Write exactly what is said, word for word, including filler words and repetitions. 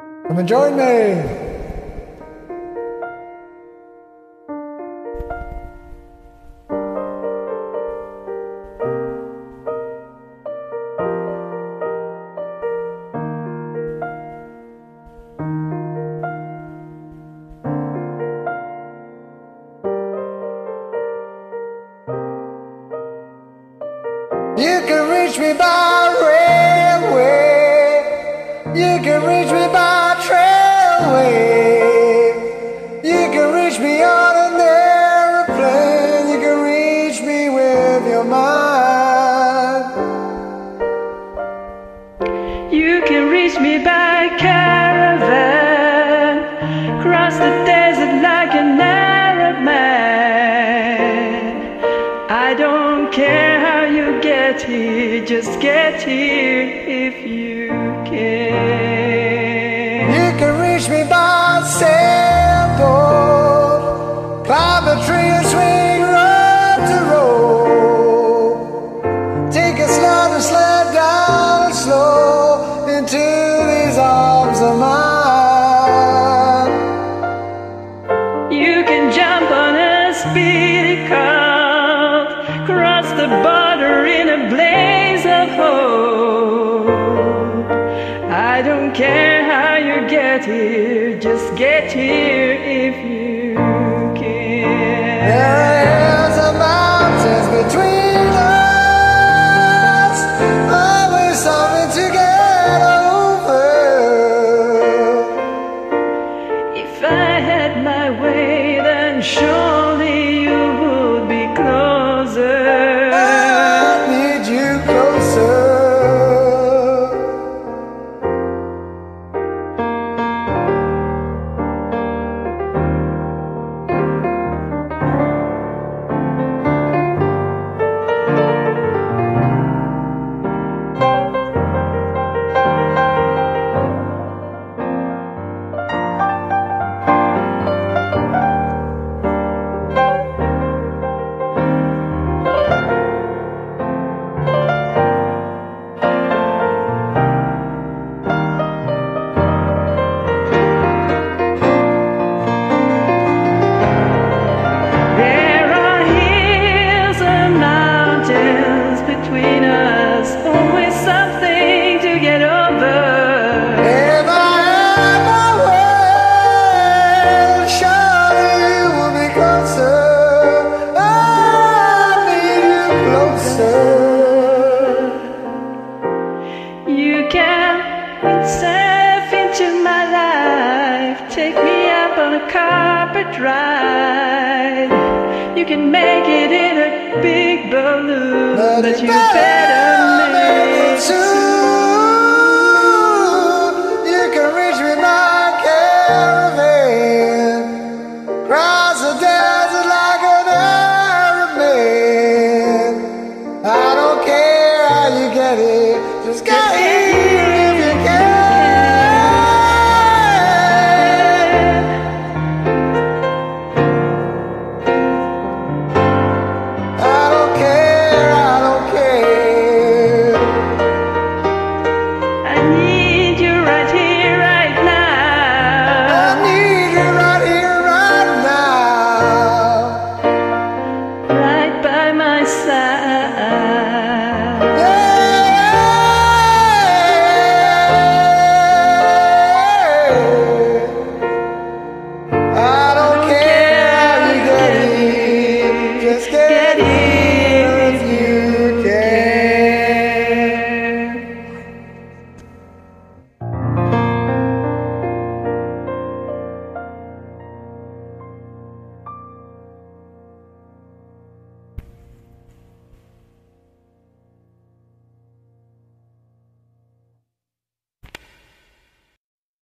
Come and join me. You can reach me by railway, you can reach me by trailway, you can reach me on an aeroplane, you can reach me with your mind. You can reach me by caravan, cross the desert like an Arab man. I don't care how you get here, just get here if you can. You can reach me by sailboat, climb a tree and swing road to road, take a slow to sled down slow into these arms of mine. You can jump on a speedy cart, cross the border in a blaze of hope. I don't care how you get here, just get here if you can. There is a mountains between us, always something to get over. If I had my way, then surely you would be closer. I need you closer. You can surf into my life, take me up on a carpet ride. You can make it in a big balloon, but, but you better make it soon.